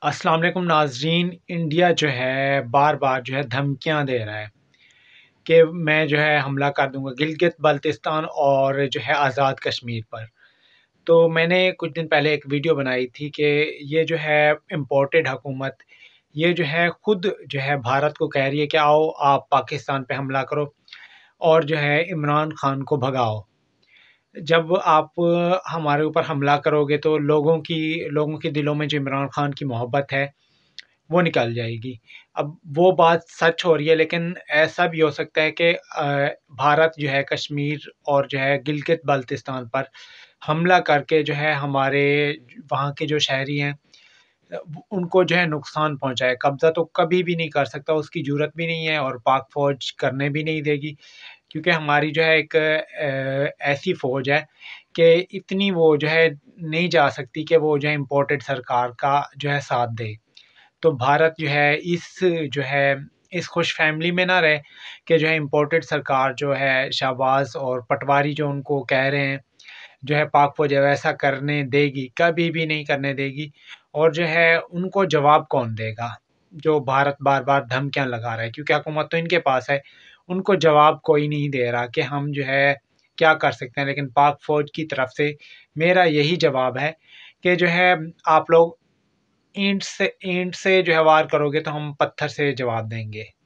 अस्सलाम वालेकुम नाज़रीन। इंडिया जो है बार-बार जो है धमकियाँ दे रहा है कि मैं जो है हमला कर दूँगा गिलगित बाल्टिस्तान और जो है आज़ाद कश्मीर पर। तो मैंने कुछ दिन पहले एक वीडियो बनाई थी कि ये जो है इम्पोर्टेड हुकूमत, ये जो है खुद जो है भारत को कह रही है कि आओ आप पाकिस्तान पे हमला करो और जो है इमरान खान को भगाओ। जब आप हमारे ऊपर हमला करोगे तो लोगों के दिलों में जो इमरान खान की मोहब्बत है वो निकल जाएगी। अब वो बात सच हो रही है, लेकिन ऐसा भी हो सकता है कि भारत जो है कश्मीर और जो है गिलगित-बाल्टिस्तान पर हमला करके जो है हमारे वहाँ के जो शहरी हैं उनको जो है नुकसान पहुँचाए। कब्ज़ा तो कभी भी नहीं कर सकता, उसकी ज़रूरत भी नहीं है और पाक फ़ौज करने भी नहीं देगी, क्योंकि हमारी जो है एक ऐसी फ़ौज है कि इतनी वो जो है नहीं जा सकती कि वो जो है इम्पोर्टेड सरकार का जो है साथ दे। तो भारत जो है इस खुश फैमिली में ना रहे कि जो है इम्पोर्टेड सरकार जो है शहबाज और पटवारी जो उनको कह रहे हैं, जो है पाक फ़ौज वैसा करने देगी, कभी भी नहीं करने देगी। और जो है उनको जवाब कौन देगा? जो भारत बार-बार धमकियाँ लगा रहा है, क्योंकि हुकूमत तो इनके पास है, उनको जवाब कोई नहीं दे रहा कि हम जो है क्या कर सकते हैं। लेकिन पाक फ़ौज की तरफ से मेरा यही जवाब है कि जो है आप लोग ईंट से जो है वार करोगे तो हम पत्थर से जवाब देंगे।